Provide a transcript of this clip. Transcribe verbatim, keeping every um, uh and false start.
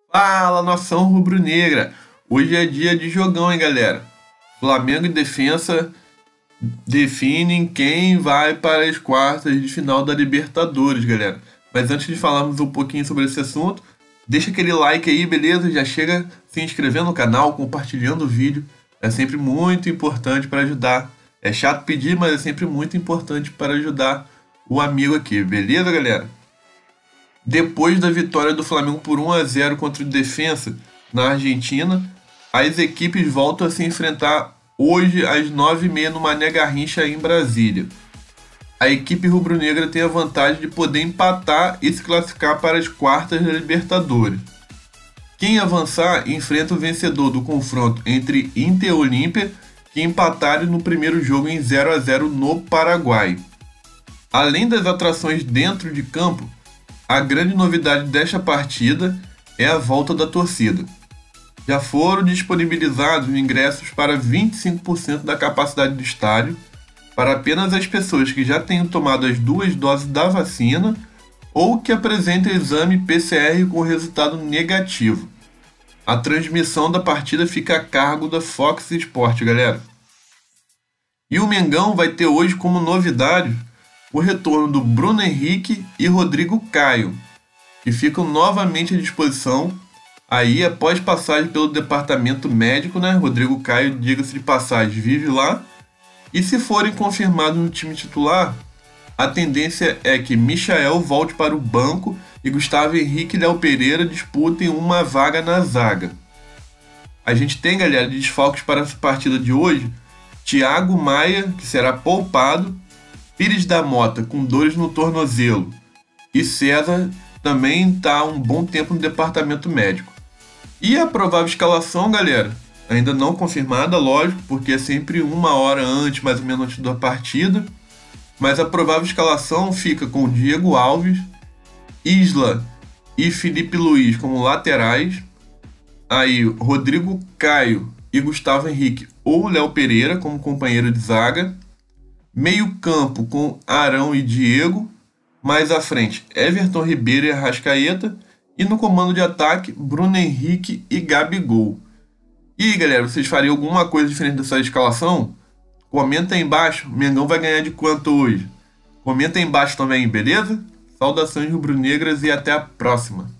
Fala, nação rubro-negra! Hoje é dia de jogão, hein, galera? Flamengo e Defensa definem quem vai para as quartas de final da Libertadores, galera. Mas antes de falarmos um pouquinho sobre esse assunto, deixa aquele like aí, beleza? Já chega se inscrevendo no canal, compartilhando o vídeo. É sempre muito importante para ajudar. É chato pedir, mas é sempre muito importante para ajudar o amigo aqui, beleza, galera? Depois da vitória do Flamengo por um a zero contra o Defensa na Argentina, as equipes voltam a se enfrentar hoje às nove e meia no Mané Garrincha em Brasília. A equipe rubro-negra tem a vantagem de poder empatar e se classificar para as quartas da Libertadores. Quem avançar enfrenta o vencedor do confronto entre Inter e Olímpia, que empataram no primeiro jogo em zero a zero no Paraguai. Além das atrações dentro de campo, a grande novidade desta partida é a volta da torcida. Já foram disponibilizados ingressos para vinte e cinco por cento da capacidade do estádio para apenas as pessoas que já tenham tomado as duas doses da vacina ou que apresentem exame P C R com resultado negativo. A transmissão da partida fica a cargo da Fox Sports, galera. E o Mengão vai ter hoje como novidade o retorno do Bruno Henrique e Rodrigo Caio, que ficam novamente à disposição aí após passagem pelo departamento médico, né? Rodrigo Caio, diga-se de passagem, vive lá. E se forem confirmados no time titular, a tendência é que Michael volte para o banco e Gustavo Henrique e Léo Pereira disputem uma vaga na zaga. A gente tem, galera, de desfalques para essa partida de hoje: Thiago Maia, que será poupado, Pires da Mota com dores no tornozelo e César também está há um bom tempo no departamento médico. E a provável escalação, galera, ainda não confirmada, lógico, porque é sempre uma hora antes, mais ou menos antes da partida, mas a provável escalação fica com Diego Alves, Isla e Felipe Luiz como laterais, aí Rodrigo Caio e Gustavo Henrique ou Léo Pereira como companheiro de zaga, meio campo com Arão e Diego, mais à frente Everton Ribeiro e Arrascaeta, e no comando de ataque Bruno Henrique e Gabigol. E aí, galera, vocês fariam alguma coisa diferente dessa escalação? Comenta aí embaixo, o Mengão vai ganhar de quanto hoje? Comenta aí embaixo também, beleza? Saudações rubro-negras e até a próxima!